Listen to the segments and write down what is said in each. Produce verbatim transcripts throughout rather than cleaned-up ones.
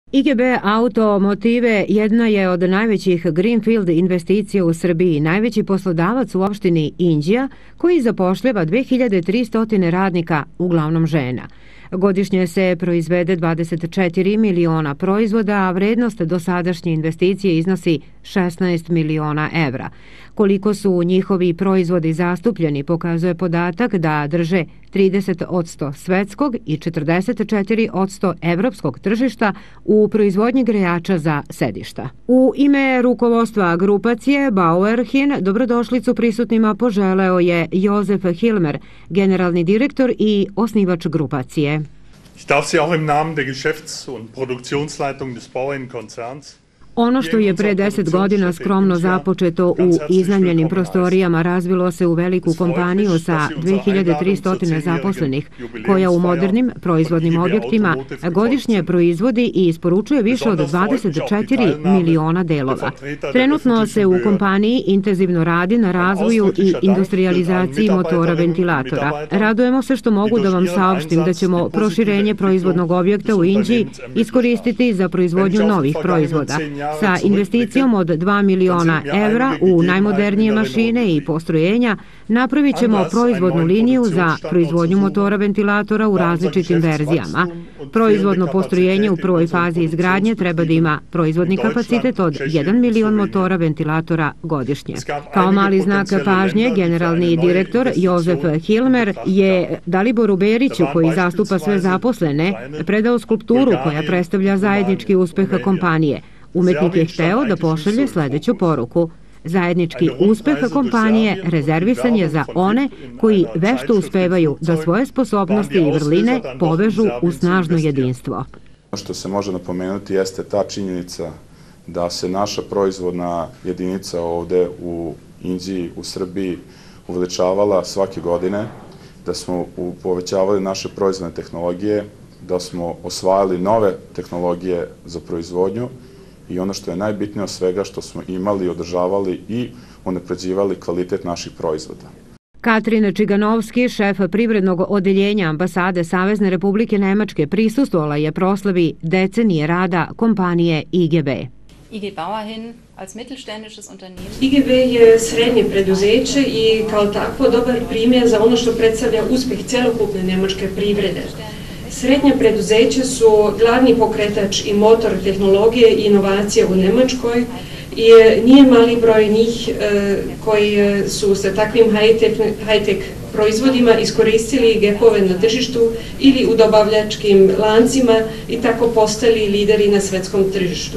I G B Automotive jedna je od najvećih greenfield investicija u Srbiji, najveći poslodavac u opštini Inđija, koji zapošljava dve hiljade tristo radnika, uglavnom žena. Godišnje se proizvede dvadeset četiri miliona proizvoda, a vrednost dosadašnje investicije iznosi šesnaest miliona evra. Koliko su njihovi proizvodi zastupljeni pokazuje podatak da drže trideset posto svetskog i četrdeset četiri posto evropskog tržišta u proizvodnji grejača za sedišta. U ime rukovodstva grupacije Bauerhin dobrodošlicu prisutnima poželeo je Josef Hilmer, generalni direktor i osnivač grupacije. Ich darf Sie auch im Namen der Geschäfts- und Produktionsleitung des Bauerhin-Konzerns Ono što je pre deset godina skromno započeto u iznajmljenim prostorijama razvilo se u veliku kompaniju sa dve hiljade tristo zaposlenih, koja u modernim proizvodnim objektima godišnje proizvodi i isporučuje više od dvadeset četiri miliona delova. Trenutno se u kompaniji intenzivno radi na razvoju i industrializaciji motora ventilatora. Radujemo se što mogu da vam saopštim da ćemo proširenje proizvodnog objekta u Inđiji iskoristiti za proizvodnju novih proizvoda. Sa investicijom od dva miliona evra u najmodernije mašine i postrojenja napravit ćemo proizvodnu liniju za proizvodnju motora ventilatora u različitim verzijama. Proizvodno postrojenje u prvoj fazi izgradnje treba da ima proizvodni kapacitet od jedan milion motora ventilatora godišnje. Kao mali znak pažnje, generalni direktor Josef Hilmer je Daliboru Beriću, koji zastupa sve zaposlene, predao skulpturu koja predstavlja zajednički uspeh kompanije. Umetnik je hteo da pošalje sledeću poruku. Zajednički uspeh kompanije rezervisan je za one koji vešto uspevaju da svoje sposobnosti i vrline povežu u snažno jedinstvo. Ono što se može napomenuti jeste ta činjenica da se naša proizvodna jedinica ovde u Inđiji, u Srbiji, uveličavala svake godine, da smo povećavali naše proizvodne tehnologije, da smo osvajali nove tehnologije za proizvodnju, i ono što je najbitnije od svega, što smo imali, održavali i unapređivali kvalitet naših proizvoda. Katrin Čiganovski, šef privrednog odeljenja ambasade Savezne Republike Nemačke, prisustvovala je proslavi decenije rada kompanije I G B. I G Bauerhin als mittelständisches Unternehmen. I G B je srednje preduzeće i kao takvo dobar primjer za ono što predstavlja uspeh celokupne nemačke privrede. Srednja preduzeća su glavni pokretač i motor tehnologije i inovacije u Nemačkoj i nije mali broj njih koji su sa takvim high-tech proizvodima iskoristili gapove na tržištu ili u dobavljačkim lancima i tako postali lideri na svetskom tržištu.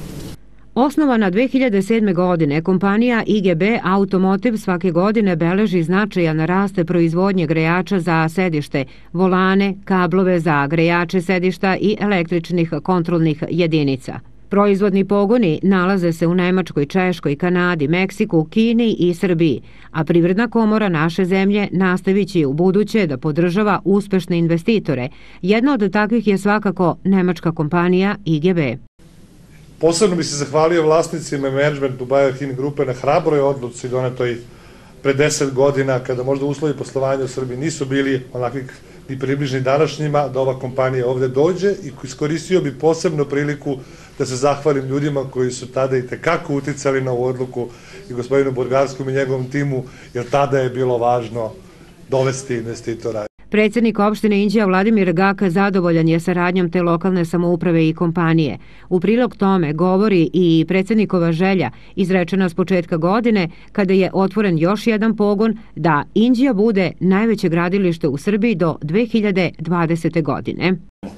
Osnovana dve hiljade sedme. godine, kompanija I G B Automotive svake godine beleži značajan rast proizvodnje grejača za sedište, volane, kablove za grejače sedišta i električnih kontrolnih jedinica. Proizvodni pogoni nalaze se u Nemačkoj, Češkoj, Kanadi, Meksiku, Kini i Srbiji, a Privredna komora naše zemlje nastavit će u buduće da podržava uspešne investitore. Jedna od takvih je svakako nemačka kompanija I G B. Posebno bi se zahvalio vlasnicima i menadžmentu Bauerhin grupe na hrabroj odluci donetoj pre deset godina, kada možda uslovi poslovanja u Srbiji nisu bili onakvi ni približni današnjima, da ova kompanija ovde dođe, i iskoristio bi posebno priliku da se zahvalim ljudima koji su tada i tekako uticali na ovu odluku, i gospodinu Burgarskom i njegovom timu, jer tada je bilo važno dovesti investitora. Predsjednik opštine Inđija Vladimir Gak zadovoljan je saradnjom te lokalne samouprave i kompanije. U prilog tome govori i predsjednikova želja, izrečena s početka godine, kada je otvoren još jedan pogon, da Inđija bude najveće gradilište u Srbiji do dve hiljade dvadesete. godine.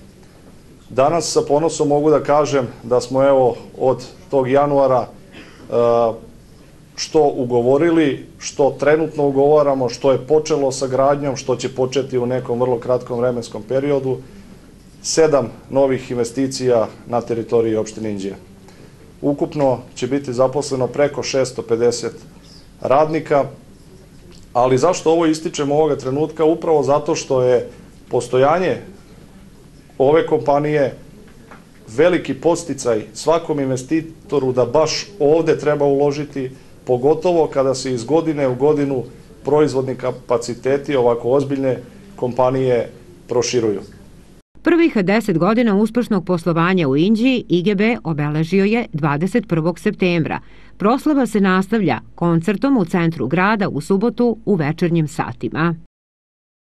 Danas sa ponosom mogu da kažem da smo evo od tog januara što ugovorili, što trenutno ugovaramo, što je počelo sa gradnjom, što će početi u nekom vrlo kratkom vremenskom periodu, sedam novih investicija na teritoriji opštine Inđija. Ukupno će biti zaposleno preko šesto pedeset radnika, ali zašto ovo ističemo ovoga trenutka? Upravo zato što je postojanje ove kompanije veliki podsticaj svakom investitoru da baš ovde treba uložiti, pogotovo kada se iz godine u godinu proizvodni kapaciteti ovako ozbiljne kompanije proširuju. Prvih deset godina uspešnog poslovanja u Inđiji I G B obeležio je dvadeset prvog septembra. Proslava se nastavlja koncertom u centru grada u subotu u večernjim satima.